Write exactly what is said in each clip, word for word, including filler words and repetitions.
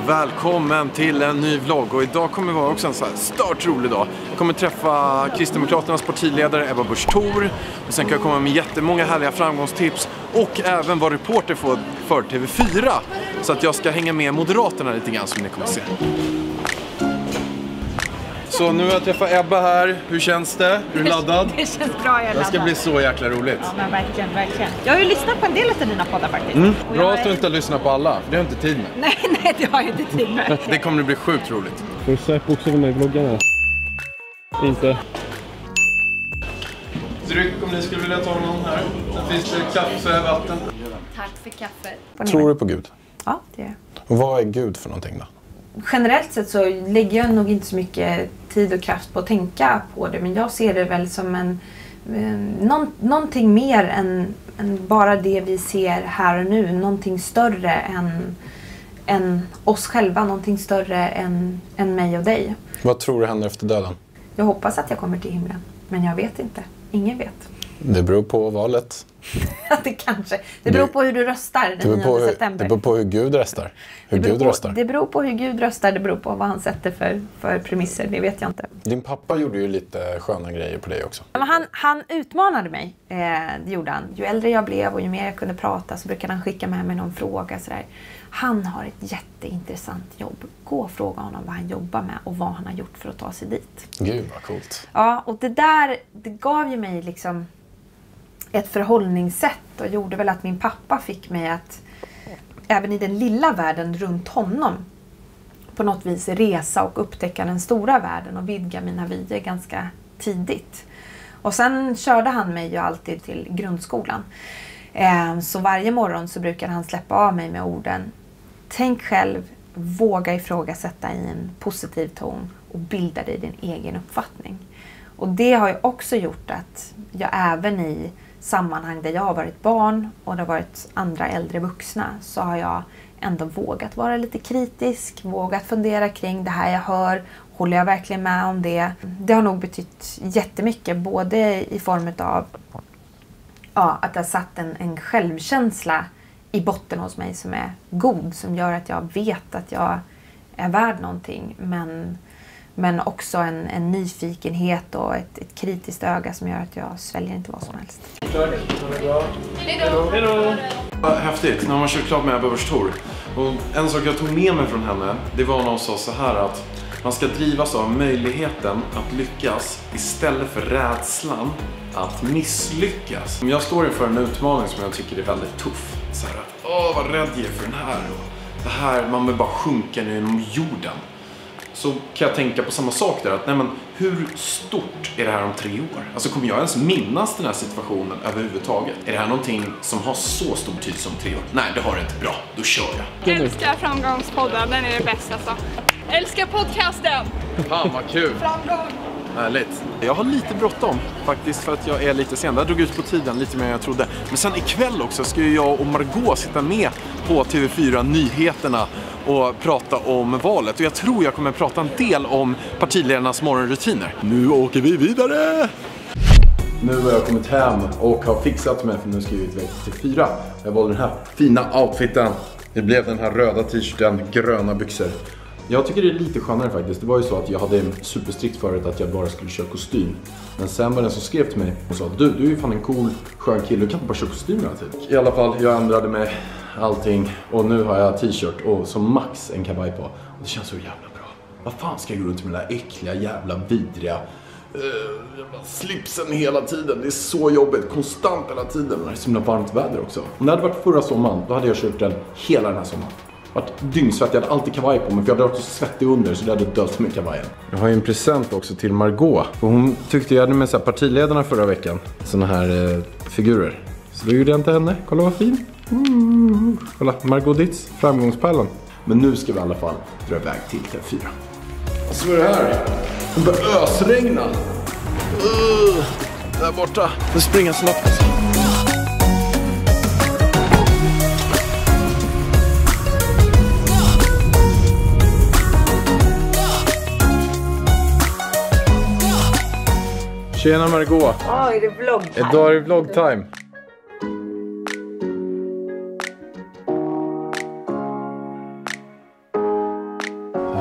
välkommen till en ny vlogg. Och idag kommer det vara också en så här stört rolig dag. Jag kommer träffa Kristdemokraternas partiledare Ebba Busch Thor. Och sen kan jag komma med jättemånga härliga framgångstips. Och även vara reporter för, för T V fyra. Så att jag ska hänga med Moderaterna lite grann som ni kommer se. Så nu har jag träffat Ebba här. Hur känns det? Är du laddad? Det känns bra, jag är laddad. Det ska bli så jäkla roligt. Ja, men verkligen, verkligen. Jag har ju lyssnat på en del av dina poddar faktiskt. Mm. Bra jag... att du inte har lyssnat på alla, för det har jag inte tid med. Nej, nej, det har jag inte tid med. Det kommer att bli sjukt roligt. Får du söka också med vloggarna? Inte. Dryck om ni skulle vilja ta någon här. Sen finns det kaffe, vatten. Tack för kaffet. Tror du på Gud? Ja, det gör jag. Och vad är Gud för någonting då? Generellt sett så lägger jag nog inte så mycket tid och kraft på att tänka på det. Men jag ser det väl som en eh, någon, någonting mer än, än bara det vi ser här och nu. Någonting större än, än oss själva. Någonting större än, än mig och dig. Vad tror du händer efter döden? Jag hoppas att jag kommer till himlen. Men jag vet inte. Ingen vet. Det beror på valet. det kanske. Det beror på hur du röstar den nionde september. Det beror på hur Gud röstar. Hur det, Gud på, röstar. det beror på hur Gud röstar. Det beror på vad han sätter för, för premisser. Det vet jag inte. Din pappa gjorde ju lite sköna grejer på dig också. Men han, han utmanade mig. Eh, det gjorde han. Ju äldre jag blev och ju mer jag kunde prata så brukade han skicka med mig någon fråga. Sådär. Han har ett jätteintressant jobb. Gå och fråga honom vad han jobbar med och vad han har gjort för att ta sig dit. Gud vad coolt. Ja, och det där det gav ju mig liksom ett förhållningssätt och gjorde väl att min pappa fick mig att även i den lilla världen runt honom på något vis resa och upptäcka den stora världen och vidga mina vyer ganska tidigt. Och sen körde han mig ju alltid till grundskolan. Så varje morgon så brukade han släppa av mig med orden: tänk själv, våga ifrågasätta i en positiv ton och bilda dig din egen uppfattning. Och det har ju också gjort att jag även i sammanhang där jag har varit barn och det har varit andra äldre vuxna så har jag ändå vågat vara lite kritisk, vågat fundera kring det här jag hör, håller jag verkligen med om det? Det har nog betytt jättemycket, både i form av ja, att det har satt en, en självkänsla i botten hos mig som är god, som gör att jag vet att jag är värd någonting, men Men också en, en nyfikenhet och ett, ett kritiskt öga som gör att jag sväljer inte vad som helst. Hej då! Häftigt, när man kört klart med Ebba Busch Thor. Och en sak jag tog med mig från henne, det var när hon sa så här att man ska drivas av möjligheten att lyckas istället för rädslan att misslyckas. Om jag står inför en utmaning som jag tycker är väldigt tuff, så här, åh vad rädd jag är för den här. Och det här, man vill bara sjunka ner genom jorden. Så kan jag tänka på samma sak där, att nej men, hur stort är det här om tre år? Alltså kommer jag ens minnas den här situationen överhuvudtaget? Är det här någonting som har så stor betydelse om tre år? Nej, det har det inte. Bra, då kör jag. Älskar framgångspodden, den är det bästa alltså. Älskar podcasten! Fan vad kul! Framgång! Härligt. Jag har lite bråttom faktiskt för att jag är lite sen. Jag drog ut på tiden lite mer än jag trodde. Men sen ikväll också ska jag och Margot sitta med på T V fyra Nyheterna och prata om valet. Och jag tror jag kommer prata en del om partiledarnas morgonrutiner. Nu åker vi vidare! Nu har jag kommit hem och har fixat mig, för nu ska jag ut väg till fyra. Jag valde den här fina outfiten. Det blev den här röda t-shirten, gröna byxor. Jag tycker det är lite skönare faktiskt. Det var ju så att jag hade en superstrikt förut att jag bara skulle köra kostym. Men sen var den som skrev till mig och sa: Du, du är ju fan en cool, skön kille. Du kan inte bara köra kostym hela tiden. I alla fall, jag ändrade mig allting. Och nu har jag t-shirt och som max en kavaj på. Och det känns så jävla bra. Vad fan ska jag gå runt med den där äckliga, jävla, vidriga uh, jävla slipsen hela tiden? Det är så jobbigt, konstant hela tiden. Det är så himla varmt väder också. Om det hade varit förra sommaren, då hade jag kört den hela den här sommaren. Vart dyngsvett, jag hade alltid kavaj på mig för jag hade varit så svettig under så det hade dött med kavajen. Jag har ju en present också till Margot. För hon tyckte jag hade med så här partiledarna förra veckan. Såna här eh, figurer. Så då gjorde jag inte henne. Kolla vad fin. Mm. Kolla, Margot Ditz, framgångspallen. Men nu ska vi i alla fall dra iväg till T V fyra. Så är det här. Det börjar ösregna. Uh, där borta. Nu springer snabbt. Tjena Margot. Ja, är det vloggtime? Idag är det vloggtime.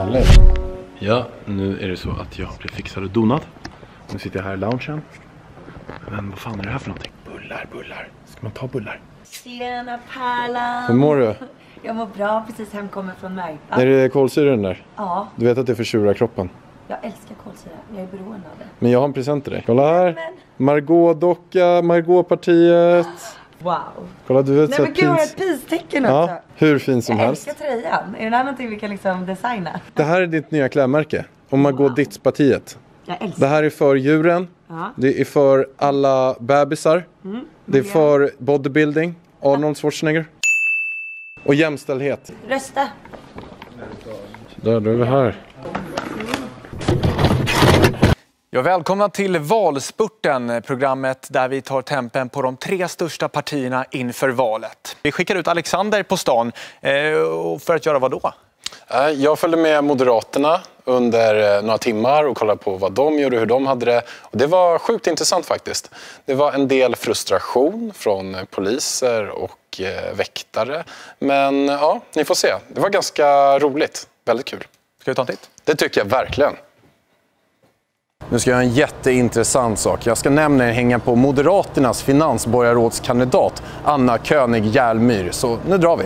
Härligt. Ja, nu är det så att jag blir fixad och donad. Nu sitter jag här i loungen. Men vad fan är det här för någonting? Bullar, bullar. Ska man ta bullar? Tjena Pärlan! Hur mår du? Jag mår bra, precis hemkommen från mig. Är det kolsyran där? Ja, Du vet att det försurar kroppen. jag älskar kolsyra. Jag är beroende av det. Men jag har en present till dig. Kolla här. Men- Margot-docka, Margot-partiet. Wow! Kolla, du vet Nej så men gud, jag har pins. ett pistecken också. Ja, hur fin som jag helst. älskar tröjan. Är det här någonting vi kan liksom designa? Det här är ditt nya klädmärke. Om Margot-Ditz-partiet. Jag älskar Det här är för djuren. Ja. Det är för alla bebisar. Det är för bodybuilding. Arnold Schwarzenegger. Och jämställdhet. Rösta! Där, då är vi här. Ja, välkomna till Valspurten, programmet där vi tar tempen på de tre största partierna inför valet. Vi skickar ut Alexander på stan eh, för att göra vad då? Jag följde med Moderaterna under några timmar och kollade på vad de gjorde och hur de hade det. Och det var sjukt intressant faktiskt. Det var en del frustration från poliser och väktare. Men ja, ni får se. Det var ganska roligt. Väldigt kul. Ska vi ta en titt? Det tycker jag verkligen. Nu ska jag göra en jätteintressant sak. Jag ska nämligen hänga på Moderaternas finansborgarrådskandidat Anna König Järlmyr. Så nu drar vi.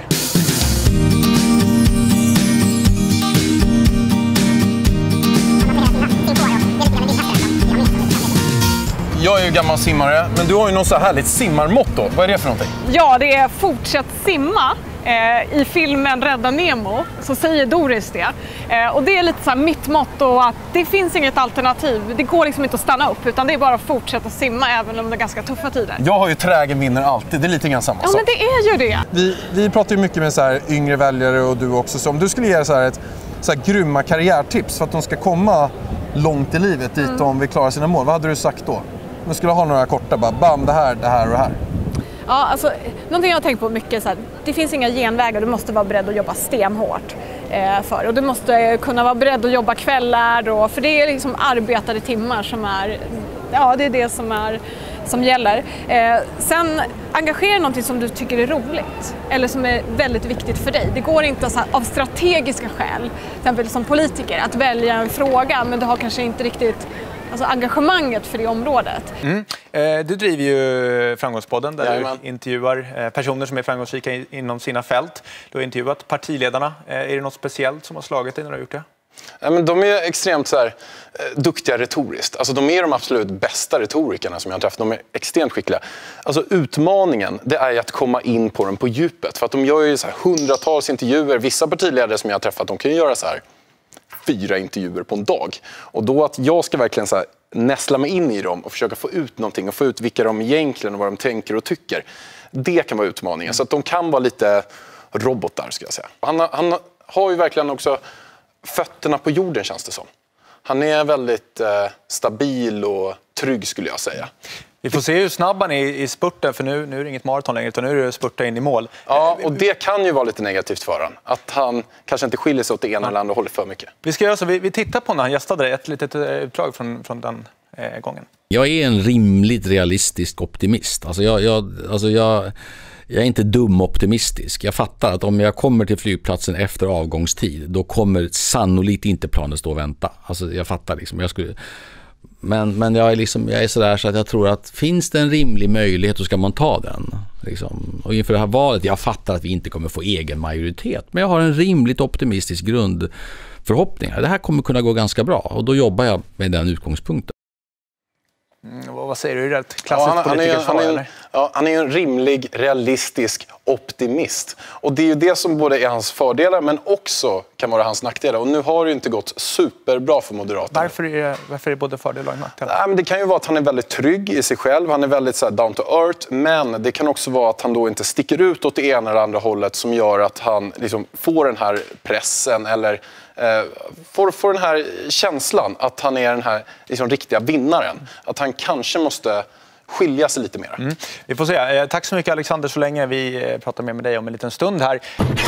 Jag är ju gammal simmare, men du har ju något så härligt simmarmotto. Vad är det för någonting? Ja, det är fortsätt simma. Eh, I filmen Rädda Nemo så säger Doris det. Eh, och det är lite så här mitt motto att det finns inget alternativ. Det går liksom inte att stanna upp utan det är bara att fortsätta simma även om det är ganska tuffa tider. Jag har ju trägen vinner alltid, det är lite grann samma Ja, sak. men det är ju det. Vi, vi pratar ju mycket med så här yngre väljare och du också. Så om du skulle ge så här ett så här grymma karriärtips för att de ska komma långt i livet dit de vill klara sina mål. Vad hade du sagt då? Du skulle ha några korta, bara bam, det här, det här och det här. Ja, alltså, någonting jag har tänkt på mycket är så här, det finns inga genvägar, du måste vara beredd att jobba stenhårt eh, för. Och du måste kunna vara beredd att jobba kvällar, och, för det är liksom arbetade timmar som är, ja, det är det som, är, som gäller. Eh, sen engagera någonting som du tycker är roligt eller som är väldigt viktigt för dig. Det går inte så här, av strategiska skäl, till exempel som politiker, att välja en fråga men du har kanske inte riktigt alltså engagemanget för det området. Mm. Eh, du driver ju Framgångspodden där Jajamän. du intervjuar eh, personer som är framgångsrika i, inom sina fält. Du har intervjuat partiledarna. Eh, är det något speciellt som har slagit dig när du har gjort det? Ja, men de är extremt så här, eh, duktiga retoriskt. Alltså, de är de absolut bästa retorikerna som jag har träffat. De är extremt skickliga. Alltså, utmaningen det är att komma in på dem på djupet. För att de gör ju så här hundratals intervjuer. Vissa partiledare som jag har träffat de kan ju göra så här fyra intervjuer på en dag. Och då att jag ska verkligen så här näsla mig in i dem och försöka få ut någonting och få ut vilka de egentligen och vad de tänker och tycker. Det kan vara utmaningen. Så att de kan vara lite robotar, ska jag säga. Han, han har ju verkligen också fötterna på jorden, känns det som. Han är väldigt eh, stabil och trygg, skulle jag säga. Vi får se hur snabb han är i spurten, för nu, nu är det inget maraton längre utan nu är det spurta in i mål. Ja, och det kan ju vara lite negativt för han. Att han kanske inte skiljer sig åt det ena eller andra hållet för mycket. Vi ska göra så, vi, vi tittar på när han gästade ett litet utdrag från, från den eh, gången. Jag är en rimligt realistisk optimist. Alltså jag, jag, alltså jag, jag är inte dum optimistisk. Jag fattar att om jag kommer till flygplatsen efter avgångstid, då kommer sannolikt inte planen stå och vänta. Alltså jag fattar liksom. Jag skulle... Men, men jag är liksom, jag är sådär så att jag tror att finns det en rimlig möjlighet så ska man ta den. Liksom. Och inför det här valet, jag fattar att vi inte kommer få egen majoritet. Men jag har en rimligt optimistisk grundförhoppning. Det här kommer kunna gå ganska bra och då jobbar jag med den utgångspunkten. Mm, vad säger du? Är det ett klassiskt Ja, han, han, är, politikersvar, han, är, eller? ja, han är en rimlig, realistisk optimist. Och det är ju det som både är hans fördelar men också kan vara hans nackdelar. Och nu har det ju inte gått superbra för Moderaterna. Varför är det, varför är det både fördelar och nackdelar? Nej, men det kan ju vara att han är väldigt trygg i sig själv. Han är väldigt så här, down to earth. Men det kan också vara att han då inte sticker ut åt det ena eller andra hållet som gör att han liksom får den här pressen eller eh, får, får den här känslan att han är den här liksom, riktiga vinnaren. Att han kanske måste skilja sig lite mer. Mm. Vi får se. Eh, tack så mycket Alexander så länge. Vi eh, pratar mer med dig om en liten stund här.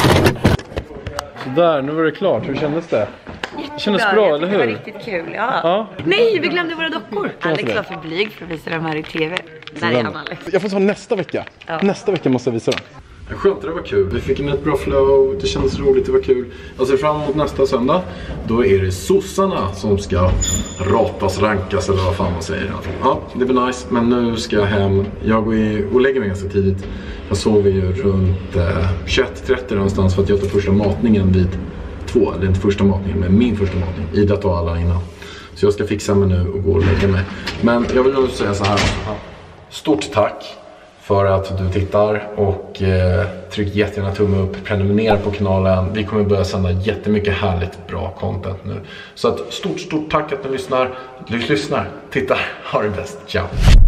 Sådär, nu var det klart. Hur kändes det? Det kändes bra, eller hur? Det var riktigt kul, ja. Ja. Nej, vi glömde våra dockor. Alex det. var för blyg för att visa dem här i tv. Där är han, Alex. Jag får ta nästa vecka. Ja. Nästa vecka måste jag visa dem. Skönt, det var kul. Vi fick in ett bra flow, det kändes roligt, det var kul. Jag ser fram emot nästa söndag. Då är det sossarna som ska ratas, rankas eller vad fan man säger. Ja, det blir nice, men nu ska jag hem. Jag går i, och lägger mig ganska tidigt. Jag sover ju runt eh, tjugoett trettio någonstans för att jag tar första matningen vid två. Eller inte första matningen, men min första matning. Ida tar alla innan. Så jag ska fixa mig nu och gå och lägga mig. Men jag vill nog säga så här. Stort tack för att du tittar och eh, tryck jättegärna tumme upp, prenumerera på kanalen. Vi kommer börja sända jättemycket härligt bra content nu. Så att stort, stort tack att ni lyssnar. Du lyssnar, tittar, ha det bäst. Ciao!